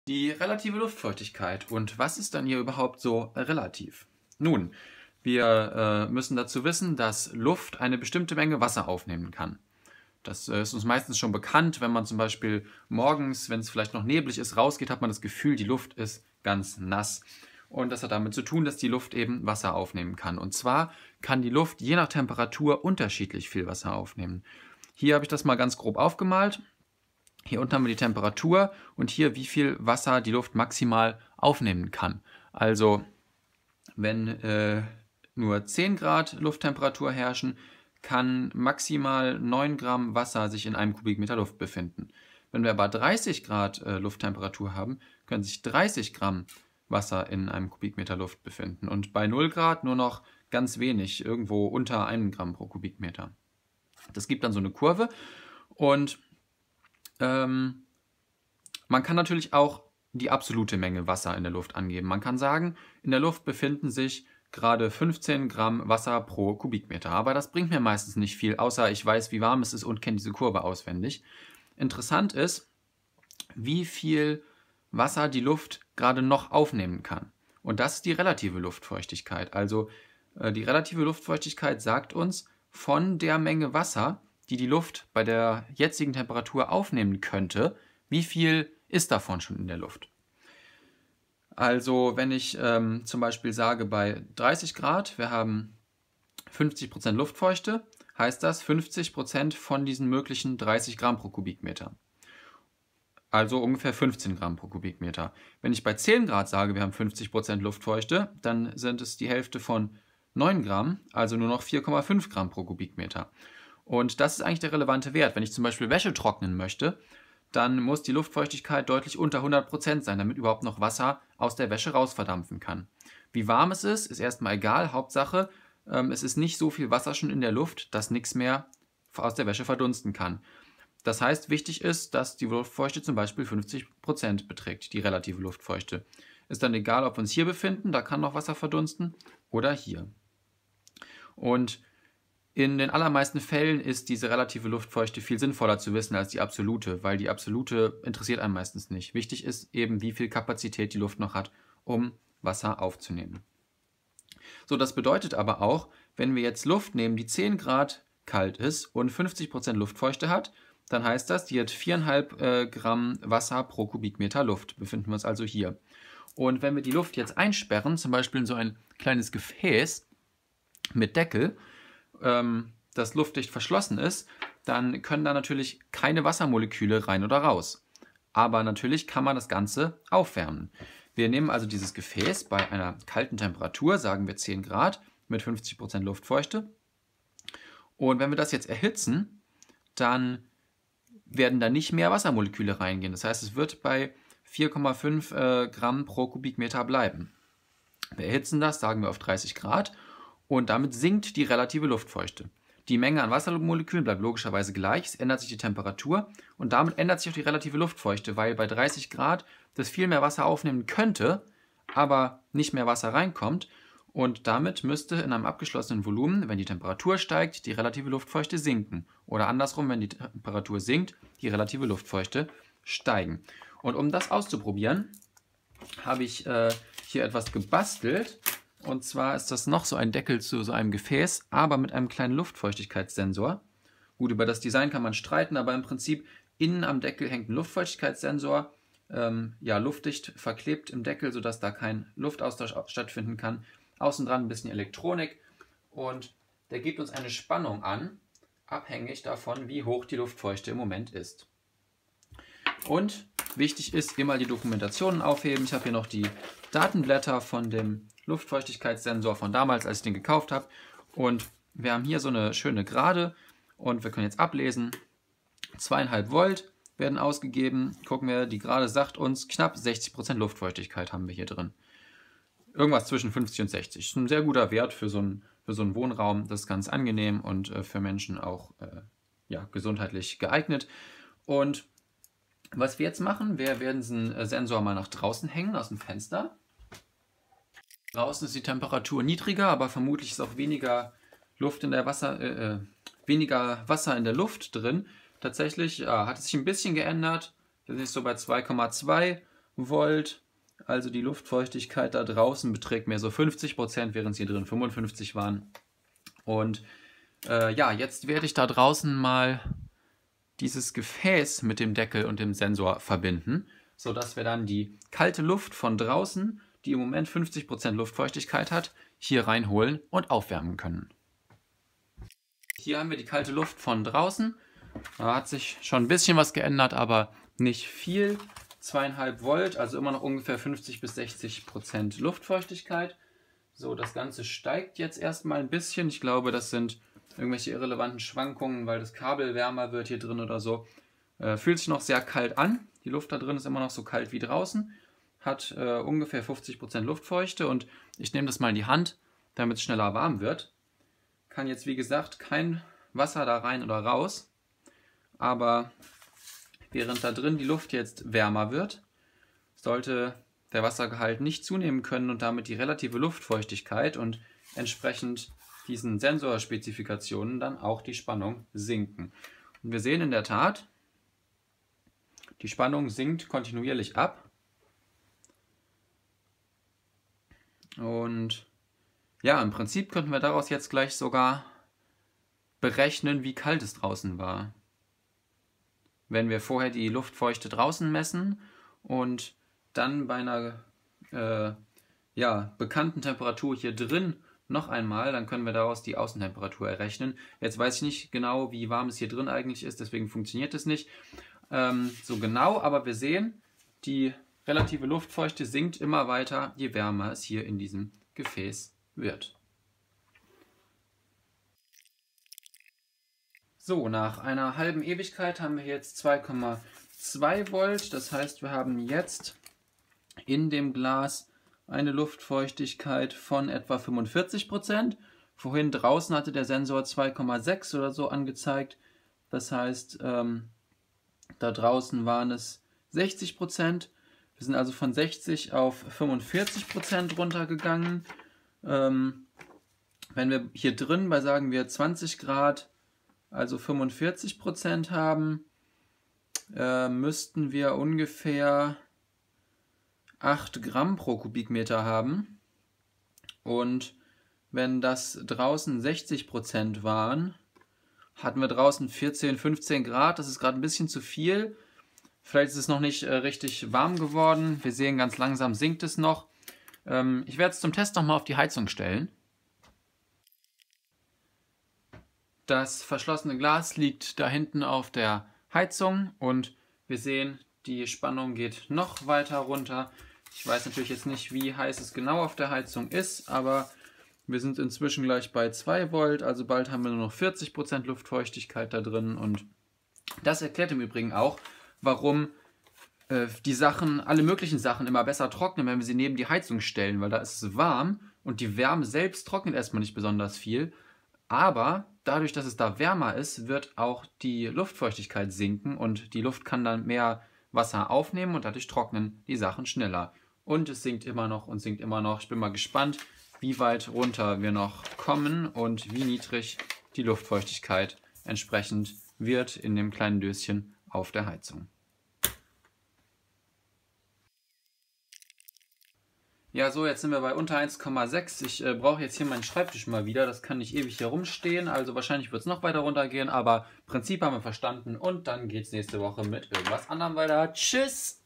Die relative Luftfeuchtigkeit. Und was ist dann hier überhaupt so relativ? Nun, wir müssen dazu wissen, dass Luft eine bestimmte Menge Wasser aufnehmen kann. Das ist uns meistens schon bekannt, wenn man zum Beispiel morgens, wenn es vielleicht noch neblig ist, rausgeht, hat man das Gefühl, die Luft ist ganz nass. Und das hat damit zu tun, dass die Luft eben Wasser aufnehmen kann. Und zwar kann die Luft je nach Temperatur unterschiedlich viel Wasser aufnehmen. Hier habe ich das mal ganz grob aufgemalt. Hier unten haben wir die Temperatur und hier, wie viel Wasser die Luft maximal aufnehmen kann. Also, wenn nur 10 Grad Lufttemperatur herrschen, kann maximal 9 Gramm Wasser sich in einem Kubikmeter Luft befinden. Wenn wir aber 30 Grad Lufttemperatur haben, können sich 30 Gramm Wasser in einem Kubikmeter Luft befinden. Und bei 0 Grad nur noch ganz wenig, irgendwo unter 1 Gramm pro Kubikmeter. Das gibt dann so eine Kurve und man kann natürlich auch die absolute Menge Wasser in der Luft angeben. Man kann sagen, in der Luft befinden sich gerade 15 Gramm Wasser pro Kubikmeter. Aber das bringt mir meistens nicht viel, außer ich weiß, wie warm es ist und kenne diese Kurve auswendig. Interessant ist, wie viel Wasser die Luft gerade noch aufnehmen kann. Und das ist die relative Luftfeuchtigkeit. Also die relative Luftfeuchtigkeit sagt uns, von der Menge Wasser, die die Luft bei der jetzigen Temperatur aufnehmen könnte, wie viel ist davon schon in der Luft? Also wenn ich zum Beispiel sage, bei 30 Grad, wir haben 50% Luftfeuchte, heißt das 50% von diesen möglichen 30 Gramm pro Kubikmeter. Also ungefähr 15 Gramm pro Kubikmeter. Wenn ich bei 10 Grad sage, wir haben 50% Luftfeuchte, dann sind es die Hälfte von 9 Gramm, also nur noch 4,5 Gramm pro Kubikmeter. Und das ist eigentlich der relevante Wert. Wenn ich zum Beispiel Wäsche trocknen möchte, dann muss die Luftfeuchtigkeit deutlich unter 100% sein, damit überhaupt noch Wasser aus der Wäsche rausverdampfen kann. Wie warm es ist erstmal egal. Hauptsache, es ist nicht so viel Wasser schon in der Luft, dass nichts mehr aus der Wäsche verdunsten kann. Das heißt, wichtig ist, dass die Luftfeuchte zum Beispiel 50% beträgt, die relative Luftfeuchte. Ist dann egal, ob wir uns hier befinden, da kann noch Wasser verdunsten, oder hier. Und in den allermeisten Fällen ist diese relative Luftfeuchte viel sinnvoller zu wissen als die absolute, weil die absolute interessiert einen meistens nicht. Wichtig ist eben, wie viel Kapazität die Luft noch hat, um Wasser aufzunehmen. So, das bedeutet aber auch, wenn wir jetzt Luft nehmen, die 10 Grad kalt ist und 50% Luftfeuchte hat, dann heißt das, die hat 4,5 Gramm Wasser pro Kubikmeter Luft. Befinden wir uns also hier. Und wenn wir die Luft jetzt einsperren, zum Beispiel in so ein kleines Gefäß mit Deckel, das luftdicht verschlossen ist, dann können da natürlich keine Wassermoleküle rein oder raus. Aber natürlich kann man das Ganze aufwärmen. Wir nehmen also dieses Gefäß bei einer kalten Temperatur, sagen wir 10 Grad, mit 50% Luftfeuchte. Und wenn wir das jetzt erhitzen, dann werden da nicht mehr Wassermoleküle reingehen. Das heißt, es wird bei 4,5 Gramm pro Kubikmeter bleiben. Wir erhitzen das, sagen wir auf 30 Grad. Und damit sinkt die relative Luftfeuchte. Die Menge an Wassermolekülen bleibt logischerweise gleich, es ändert sich die Temperatur und damit ändert sich auch die relative Luftfeuchte, weil bei 30 Grad das viel mehr Wasser aufnehmen könnte, aber nicht mehr Wasser reinkommt und damit müsste in einem abgeschlossenen Volumen, wenn die Temperatur steigt, die relative Luftfeuchte sinken oder andersrum, wenn die Temperatur sinkt, die relative Luftfeuchte steigen. Und um das auszuprobieren, habe ich hier etwas gebastelt. Und zwar ist das noch so ein Deckel zu so einem Gefäß, aber mit einem kleinen Luftfeuchtigkeitssensor. Gut, über das Design kann man streiten, aber im Prinzip innen am Deckel hängt ein Luftfeuchtigkeitssensor, luftdicht verklebt im Deckel, sodass da kein Luftaustausch stattfinden kann. Außen dran ein bisschen Elektronik und der gibt uns eine Spannung an, abhängig davon, wie hoch die Luftfeuchte im Moment ist. Und wichtig ist, immer die Dokumentationen aufheben. Ich habe hier noch die Datenblätter von dem Luftfeuchtigkeitssensor von damals, als ich den gekauft habe. Und wir haben hier so eine schöne Gerade und wir können jetzt ablesen. 2,5 Volt werden ausgegeben. Gucken wir, die Gerade sagt uns, knapp 60% Luftfeuchtigkeit haben wir hier drin. Irgendwas zwischen 50 und 60. Das ist ein sehr guter Wert für so einen Wohnraum. Das ist ganz angenehm und für Menschen auch gesundheitlich geeignet. Und was wir jetzt machen, wir werden diesen Sensor mal nach draußen hängen, aus dem Fenster. Draußen ist die Temperatur niedriger, aber vermutlich ist auch weniger weniger Wasser in der Luft drin. Tatsächlich hat es sich ein bisschen geändert. Wir sind jetzt so bei 2,2 Volt. Also die Luftfeuchtigkeit da draußen beträgt mehr so 50%, während hier drin 55 waren. Und ja, jetzt werde ich da draußen mal dieses Gefäß mit dem Deckel und dem Sensor verbinden, sodass wir dann die kalte Luft von draußen, die im Moment 50% Luftfeuchtigkeit hat, hier reinholen und aufwärmen können. Hier haben wir die kalte Luft von draußen. Da hat sich schon ein bisschen was geändert, aber nicht viel. 2,5 Volt, also immer noch ungefähr 50 bis 60% Luftfeuchtigkeit. So, das Ganze steigt jetzt erstmal ein bisschen. Ich glaube, das sind irgendwelche irrelevanten Schwankungen, weil das Kabel wärmer wird hier drin oder so. Fühlt sich noch sehr kalt an. Die Luft da drin ist immer noch so kalt wie draußen. Hat ungefähr 50% Luftfeuchte und ich nehme das mal in die Hand, damit es schneller warm wird. Kann jetzt wie gesagt kein Wasser da rein oder raus. Aber während da drin die Luft jetzt wärmer wird, sollte der Wassergehalt nicht zunehmen können und damit die relative Luftfeuchtigkeit und entsprechend diesen Sensorspezifikationen dann auch die Spannung sinken. Und wir sehen in der Tat, die Spannung sinkt kontinuierlich ab. Und ja, im Prinzip könnten wir daraus jetzt gleich sogar berechnen, wie kalt es draußen war. Wenn wir vorher die Luftfeuchte draußen messen und dann bei einer bekannten Temperatur hier drin noch einmal, dann können wir daraus die Außentemperatur errechnen. Jetzt weiß ich nicht genau, wie warm es hier drin eigentlich ist, deswegen funktioniert es nicht so genau, aber wir sehen, die relative Luftfeuchte sinkt immer weiter, je wärmer es hier in diesem Gefäß wird. So, nach einer halben Ewigkeit haben wir jetzt 2,2 Volt. Das heißt, wir haben jetzt in dem Glas eine Luftfeuchtigkeit von etwa 45%. Vorhin draußen hatte der Sensor 2,6 oder so angezeigt. Das heißt, da draußen waren es 60%. Wir sind also von 60 auf 45% runtergegangen. Wenn wir hier drin bei, sagen wir, 20 Grad, also 45% haben, müssten wir ungefähr 8 Gramm pro Kubikmeter haben. Und wenn das draußen 60% waren, hatten wir draußen 14, 15 Grad. Das ist gerade ein bisschen zu viel. Vielleicht ist es noch nicht richtig warm geworden. Wir sehen, ganz langsam sinkt es noch. Ich werde es zum Test nochmal auf die Heizung stellen. Das verschlossene Glas liegt da hinten auf der Heizung und wir sehen, die Spannung geht noch weiter runter. Ich weiß natürlich jetzt nicht, wie heiß es genau auf der Heizung ist, aber wir sind inzwischen gleich bei 2 Volt, also bald haben wir nur noch 40% Luftfeuchtigkeit da drin. Und das erklärt im Übrigen auch, warum die Sachen, alle möglichen Sachen immer besser trocknen, wenn wir sie neben die Heizung stellen, weil da ist es warm und die Wärme selbst trocknet erstmal nicht besonders viel. Aber dadurch, dass es da wärmer ist, wird auch die Luftfeuchtigkeit sinken und die Luft kann dann mehr Wasser aufnehmen und dadurch trocknen die Sachen schneller. Und es sinkt immer noch und sinkt immer noch. Ich bin mal gespannt, wie weit runter wir noch kommen und wie niedrig die Luftfeuchtigkeit entsprechend wird in dem kleinen Döschen auf der Heizung. Ja, so, jetzt sind wir bei unter 1,6. Ich brauche jetzt hier meinen Schreibtisch mal wieder. Das kann nicht ewig hier rumstehen. Also wahrscheinlich wird es noch weiter runtergehen. Aber Prinzip haben wir verstanden. Und dann geht es nächste Woche mit irgendwas anderem weiter. Tschüss!